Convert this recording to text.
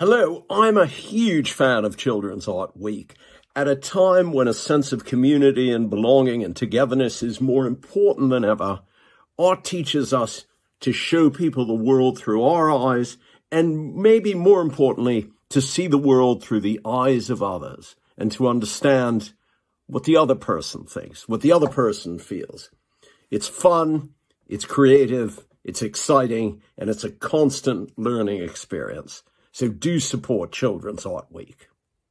Hello, I'm a huge fan of Children's Art Week. At a time when a sense of community and belonging and togetherness is more important than ever, art teaches us to show people the world through our eyes and maybe more importantly, to see the world through the eyes of others and to understand what the other person thinks, what the other person feels. It's fun, it's creative, it's exciting, and it's a constant learning experience. So do support Children's Art Week.